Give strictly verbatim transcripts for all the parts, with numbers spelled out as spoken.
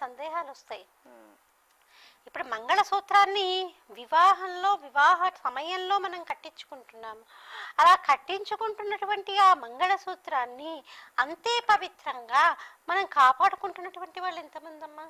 సందేహాలు వస్తాయి. ఇప్పుడు మంగళసూత్రాన్ని వివాహంలో వివాహ సమయంలో మనం కట్టించుకుంటున్నాము. అలా కట్టించుకుంటున్నటువంటి ఆ మంగళసూత్రాన్ని అంతే పవిత్రంగా మనం కాపాడుకుంటున్నటువంటి వాళ్ళు ఎంతమంది అమ్మా?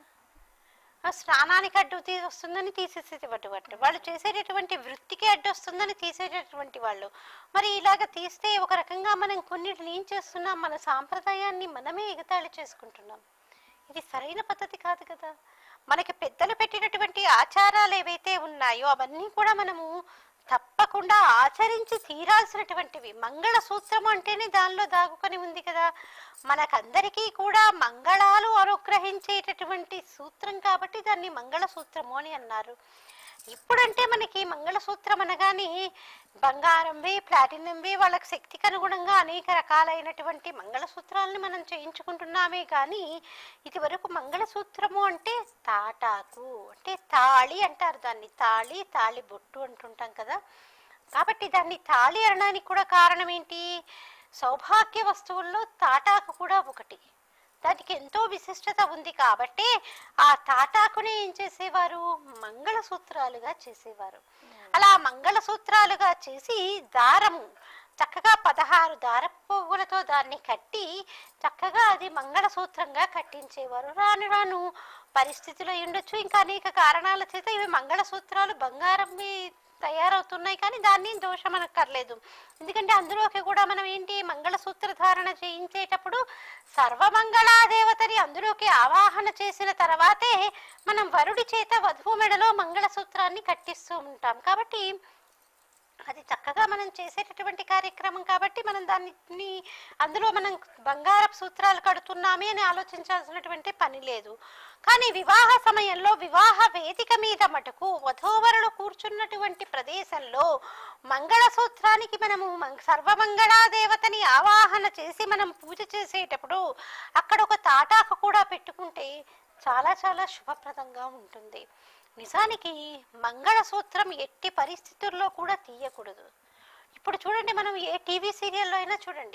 ఆ స్నానానికి అడ్డు తీ వస్తుందని తీసేసేటువంటి వాళ్ళు, వాళ్ళు చేసేటటువంటి వృత్తికి అడ్డు వస్తుందని తీసేటటువంటి వాళ్ళు. మరి ఇలాగ తీస్తే ఒక రకంగా మనం కొన్నిటిని ఏం చేస్తున్నాం, మన సాంప్రదాయాన్ని మనమే ఎగతాళి చేసుకుంటున్నాం. ఇది సరైన పద్ధతి కాదు కదా. మనకి పెద్దలు పెట్టినటువంటి ఆచారాలు ఏవైతే ఉన్నాయో అవన్నీ కూడా మనము తప్పకుండా ఆచరించి తీరాల్సినటువంటివి. మంగళసూత్రం అంటేనే దానిలో దాగుకొని ఉంది కదా. మనకందరికీ కూడా మంగళాలు అనుగ్రహించేటటువంటి సూత్రం కాబట్టి దాన్ని మంగళసూత్రము అని అన్నారు. ఇప్పుడంటే మనకి మంగళసూత్రం అనగానే బంగారంవి ప్లాటినంవి వాళ్ళకి శక్తికి అనుగుణంగా అనేక రకాలైనటువంటి మంగళసూత్రాలని మనం చేయించుకుంటున్నామే. కానీ ఇది వరకు మంగళసూత్రము అంటే తాటాకు అంటే తాళి అంటారు దాన్ని. తాళి తాళి బొట్టు అంటుంటాం కదా. కాబట్టి దాన్ని తాళి అనడానికి కూడా కారణం ఏంటి, సౌభాగ్య వస్తువుల్లో తాటాకు కూడా ఒకటి. దానికి ఎంతో విశిష్టత ఉంది కాబట్టి ఆ తాటాకుని ఏం చేసేవారు, మంగళసూత్రాలుగా చేసేవారు. అలా మంగళసూత్రాలుగా చేసి దారము చక్కగా పదహారు దారపు పువ్వులతో దాన్ని కట్టి చక్కగా అది మంగళసూత్రంగా కట్టించేవారు. రాను రాను పరిస్థితులు ఉండొచ్చు, ఇంకా అనేక కారణాల చేత ఇవి మంగళసూత్రాలు బంగారంవి తయారవుతున్నాయి. కానీ దాన్ని దోషం అనక్కర్లేదు. ఎందుకంటే అందులోకి కూడా మనం ఏంటి, మంగళసూత్ర ధారణ చేయించేటప్పుడు సర్వమంగళాదేవతని అందులోకి ఆవాహన చేసిన తర్వాతే మనం వరుడి చేత వధువు మెడలో మంగళసూత్రాన్ని కట్టిస్తూ ఉంటాం. కాబట్టి అది చక్కగా మనం చేసేటటువంటి కార్యక్రమం కాబట్టి మనం దాన్ని అందులో మనం బంగారపు సూత్రాలు కడుతున్నామే అని ఆలోచించాల్సినటువంటి పని లేదు. కానీ వివాహ సమయంలో వివాహ వేదిక మీద మటుకు వధూవరులు కూర్చున్నటువంటి ప్రదేశంలో మంగళసూత్రానికి మనము సర్వమంగళాదేవతని ఆవాహన చేసి మనం పూజ చేసేటప్పుడు అక్కడ ఒక తాటాకు కూడా పెట్టుకుంటే చాలా చాలా శుభప్రదంగా ఉంటుంది. నిజానికి మంగళసూత్రం ఎట్టి పరిస్థితుల్లో కూడా తీయకూడదు. ఇప్పుడు చూడండి, మనం ఏ టీవీ సీరియల్లో అయినా చూడండి,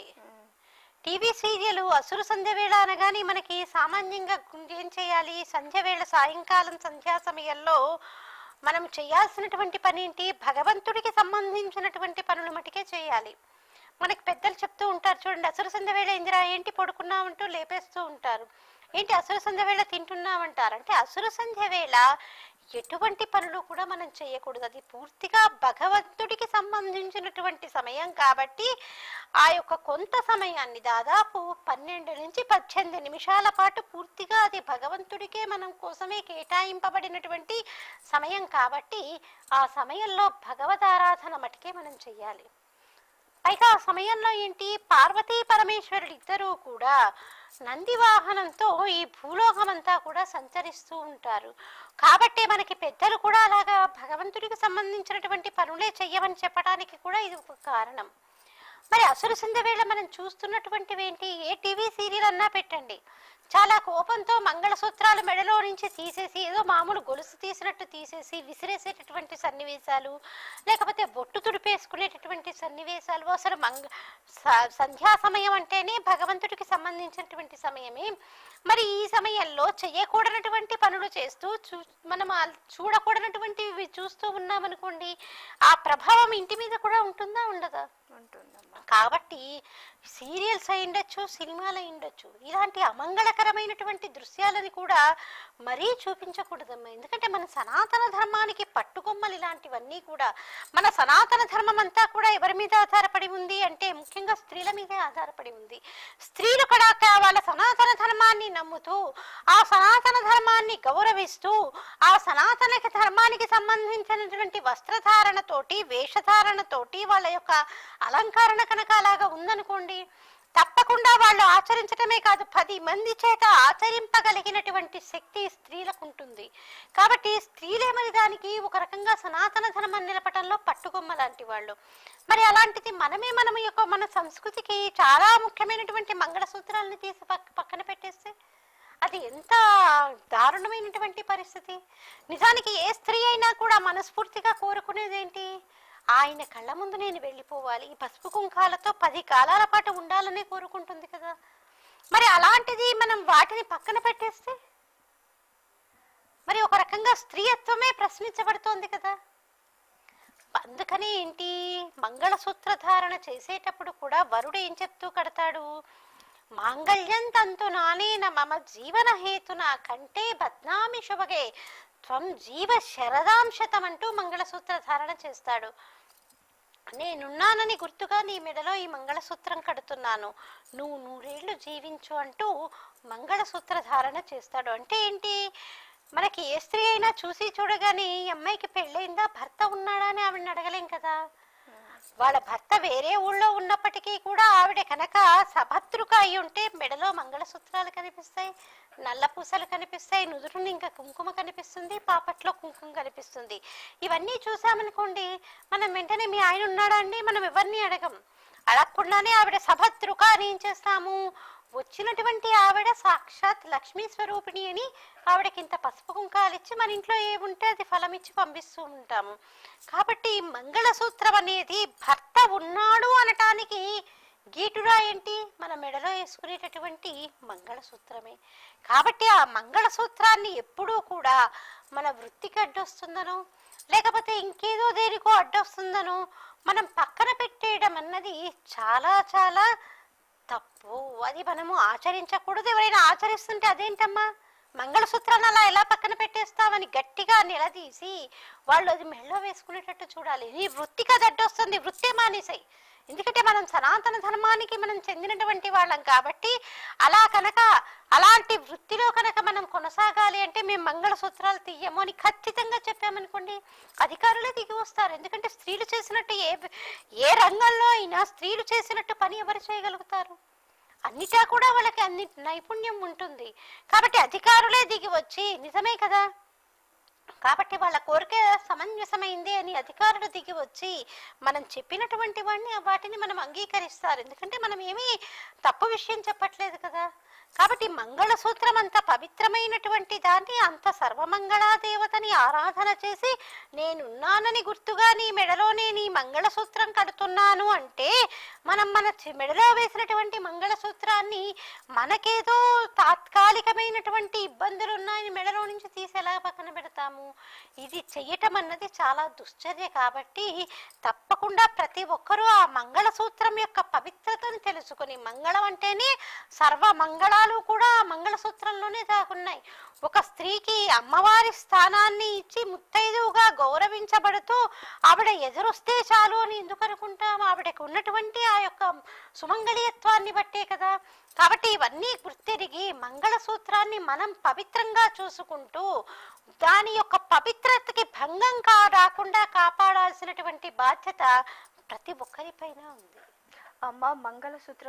టీవీ సీరియల్ అసురు సంధ్య వేళ అనగానే మనకి సామాన్యంగా ఏం చేయాలి, సంధ్య వేళ సాయంకాలం సంధ్యా సమయంలో మనం చేయాల్సినటువంటి పని ఏంటి, భగవంతుడికి సంబంధించినటువంటి పనులు మటుకే చేయాలి. మనకి పెద్దలు చెప్తూ ఉంటారు చూడండి, అసురు సంధ్య వేళ ఇందిరా ఏంటి పడుకున్నామంటూ లేపేస్తూ ఉంటారు. ఏంటి అసురు సంధ్య వేళ తింటున్నామంటారు. అంటే అసురు సంధ్య వేళ ఎటువంటి పనులు కూడా మనం చేయకూడదు. అది పూర్తిగా భగవంతుడికి సంబంధించినటువంటి సమయం కాబట్టి ఆ యొక్క కొంత సమయాన్ని దాదాపు పన్నెండు నుంచి పద్దెనిమిది నిమిషాల పాటు పూర్తిగా అది భగవంతుడికే మనం కోసమే కేటాయింపబడినటువంటి సమయం కాబట్టి ఆ సమయంలో భగవదారాధన మటుకే మనం చెయ్యాలి. పైగా ఆ సమయంలో ఏంటి, పార్వతీ పరమేశ్వరుడు ఇద్దరూ కూడా నంది వాహనంతో ఈ భూలోకమంతా కూడా సంచరిస్తూ ఉంటారు. కాబట్టి మనకి పెద్దలు కూడా అలాగా భగవంతుడికి సంబంధించినటువంటి పనులే చెయ్యమని చెప్పడానికి కూడా ఇది ఒక కారణం. మరి అసురు సంధ్య వేళ మనం చూస్తున్నటువంటివి ఏంటి, ఏ టీవీ సీరియల్ అన్నా పెట్టండి, చాలా కోపంతో మంగళసూత్రాలు మెడలో నుంచి తీసేసి ఏదో మామూలు గొలుసు తీసినట్టు తీసేసి విసిరేసేటటువంటి సన్నివేశాలు, లేకపోతే బొట్టు తుడిపేసుకునేటటువంటి సన్నివేశాలు. అసలు మంగ సంధ్యా సమయం అంటేనే భగవంతుడికి సంబంధించినటువంటి సమయమే. మరి ఈ సమయంలో చేయకూడనటువంటి పనులు చేస్తూ చూ మనం చూడకూడనటువంటివి చూస్తూ ఉన్నామనుకోండి, ఆ ప్రభావం ఇంటి మీద కూడా ఉంటుందా ఉండదా? ఉంటుందమ్మా. కాబట్టి సీరియల్స్ అయి ఉండొచ్చు, సినిమాలు అయి ఉండొచ్చు, ఇలాంటి అమంగళకరమైనటువంటి దృశ్యాలని కూడా మరీ చూపించకూడదమ్మా. ఎందుకంటే మన సనాతన ధర్మానికి పట్టుకొమ్మలు ఇలాంటివన్నీ కూడా. మన సనాతన ధర్మం అంతా కూడా ఎవరి మీద ఆధారపడి ఉంది అంటే ముఖ్యంగా స్త్రీల మీదే ఆధారపడి ఉంది. స్త్రీలు కూడా వాళ్ళ సనాతన ధర్మాన్ని నమ్ముతూ ఆ సనాతన ధర్మాన్ని గౌరవిస్తూ ఆ సనాతన ధర్మానికి సంబంధించినటువంటి వస్త్రధారణతోటి వేషధారణతోటి వాళ్ళ యొక్క అలంకరణ కనుక అలాగా ఉందనుకోండి, తప్పకుండా వాళ్ళు ఆచరించడమే కాదు పది మంది చేత ఆచరింపగలిగినటువంటి శక్తి స్త్రీలకు ఉంటుంది. కాబట్టి స్త్రీలే మరి దానికి ఒక రకంగా సనాతన ధర్మం నిలపటంలో పట్టుకొమ్మ లాంటి వాళ్ళు. మరి అలాంటిది మనమే మనం యొక్క మన సంస్కృతికి చాలా ముఖ్యమైనటువంటి మంగళసూత్రాలను తీసి పక్క పక్కన పెట్టేస్తే అది ఎంత దారుణమైనటువంటి పరిస్థితి. నిజానికి ఏ స్త్రీ అయినా కూడా మనస్ఫూర్తిగా కోరుకునేది ఏంటి, ఆయన కళ్ళ ముందు నేను వెళ్ళిపోవాలి, ఈ పసుపు కుంకాలతో పది కాలాల పాటు ఉండాలని కోరుకుంటుంది కదా. మరి అలాంటిది మనం వాటిని పక్కన పెట్టేస్తే విధంగా స్త్రీయత్వమే ప్రశ్నించబడుతోంది కదా. అందుకని ఏంటి, మంగళసూత్ర ధారణ చేసేటప్పుడు కూడా వరుడు ఏం చెప్తూ కడతాడు, మాంగళ్యం తంతు నానేన మమ జీవన హేతున కంటే బద్నామి శుభగే త్వం జీవ శరదాంశతం అంటూ మంగళసూత్ర ధారణ చేస్తాడు. నేనున్నానని గుర్తుగా నీ మెడలో ఈ మంగళసూత్రం కడుతున్నాను, నువ్వు నూరేళ్లు జీవించు అంటూ మంగళసూత్ర ధారణ చేస్తాడు. అంటే ఏంటి, మనకి ఏ స్త్రీ అయినా చూసి చూడగానే ఈ అమ్మాయికి పెళ్ళయిందా, భర్త ఉన్నాడా అని ఆవిడని అడగలేం కదా. వాళ్ళ భర్త వేరే ఊళ్ళో ఉన్నప్పటికీ కూడా ఆవిడ కనుక సభద్రుక అయి ఉంటే మెడలో మంగళసూత్రాలు కనిపిస్తాయి, నల్ల పూసలు కనిపిస్తాయి, నుదురుని ఇంకా కుంకుమ కనిపిస్తుంది, పాపట్లో కుంకుమ కనిపిస్తుంది. ఇవన్నీ చూసామనుకోండి, మనం వెంటనే మీ ఆయన ఉన్నాడా అండి మనం ఎవరిని అడగం. అడగకుండానే ఆవిడ సభద్రుక అని ఏం చేస్తాము, వచ్చినటువంటి ఆవిడ సాక్షాత్ లక్ష్మీ స్వరూపిణి అని ఆవిడకి ఇంత పసుపు కుంకాలు ఇచ్చి మన ఇంట్లో ఏముంటే అది ఫలం ఇచ్చి పంపిస్తూ ఉంటాము. కాబట్టి మంగళసూత్రం అనేది భర్త ఉన్నాడు అనటానికి గీటురా ఏంటి, మన మెడలో వేసుకునేటటువంటి మంగళసూత్రమే. కాబట్టి ఆ మంగళసూత్రాన్ని ఎప్పుడూ కూడా మన వృత్తికి అడ్డొస్తుందనో లేకపోతే ఇంకేదో దేనికో అడ్డొస్తుందనో మనం పక్కన పెట్టేయడం అన్నది చాలా చాలా తప్పు. అది మనము ఆచరించకూడదు. ఎవరైనా ఆచరిస్తుంటే అదేంటమ్మా మంగళసూత్రాన్ని అలా ఎలా పక్కన పెట్టేస్తామని గట్టిగా నిలదీసి వాళ్ళు అది మెళ్ళో వేసుకునేటట్టు చూడాలి. నీ వృత్తికి అది అడ్డొస్తుంది, వృత్తే మానేసాయి. ఎందుకంటే మనం సనాతన ధర్మానికి మనం చెందినటువంటి వాళ్ళం కాబట్టి అలా కనుక అలాంటి వృత్తిలో కనుక మనం కొనసాగాలి అంటే మేము మంగళసూత్రాలు తీయము అని ఖచ్చితంగా చెప్పామనుకోండి, అధికారులే దిగి వస్తారు. ఎందుకంటే స్త్రీలు చేసినట్టు ఏ ఏ రంగంలో అయినా స్త్రీలు చేసినట్టు పని ఎవరు చేయగలుగుతారు, అన్నిటా కూడా వాళ్ళకి అన్ని నైపుణ్యం ఉంటుంది. కాబట్టి అధికారులే దిగి వచ్చి, నిజమే కదా, కాబట్టి వాళ్ళ కోరిక సమంజసమైంది అని అధికారులు దిగి వచ్చి మనం చెప్పినటువంటి వాడిని వాటిని మనం అంగీకరిస్తారు. ఎందుకంటే మనం ఏమీ తప్పు విషయం చెప్పట్లేదు కదా. కాబట్టి మంగళసూత్రం అంత పవిత్రమైనటువంటి దాన్ని, అంత సర్వమంగళాదేవతని ఆరాధన చేసి నేనున్నానని గుర్తుగా నీ మెడలో నేను ఈ మంగళసూత్రం కడుతున్నాను అంటే మనం మన మెడలో వేసినటువంటి మంగళసూత్రాన్ని మనకేదో తాత్కాలికమైనటువంటి ఇబ్బందులు ఉన్నాయని మెడలో నుంచి తీసి ఎలా పక్కన పెడతాము. ఇది చెయ్యటం అన్నది చాలా దుశ్చర్య. కాబట్టి తప్పకుండా ప్రతి ఒక్కరూ ఆ మంగళసూత్రం యొక్క పవిత్రతను తెలుసుకుని, మంగళం అంటేనే సర్వ మంగళాలు కూడా మంగళసూత్రంలోనే దాగున్నాయి. ఒక స్త్రీకి అమ్మవారి స్థానాన్ని ఇచ్చి ముత్తైదువుగా గౌరవించబడుతూ ఆవిడ ఎదురొస్తే చాలు అని ఎందుకు అనుకుంటాం, ఆవిడకు ఉన్నటువంటి ఆ యొక్క సుమంగళీయత్వాన్ని బట్టే కదా. కాబట్టి ఇవన్నీ గుర్తెరిగి మంగళసూత్రాన్ని మనం పవిత్రంగా చూసుకుంటూ దాని యొక్క పవిత్రతకి భంగం కా రాకుండా కాపాడాల్సినటువంటి బాధ్యత ప్రతి ఒక్కరిపైన ఉంది. అమ్మ మంగళసూత్రం